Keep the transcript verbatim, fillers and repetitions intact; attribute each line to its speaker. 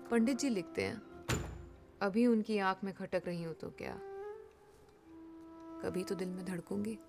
Speaker 1: पंडित जी लिखते हैं, अभी उनकी आंख में खटक रही हूं तो क्या, कभी तो दिल में धड़कूंगी।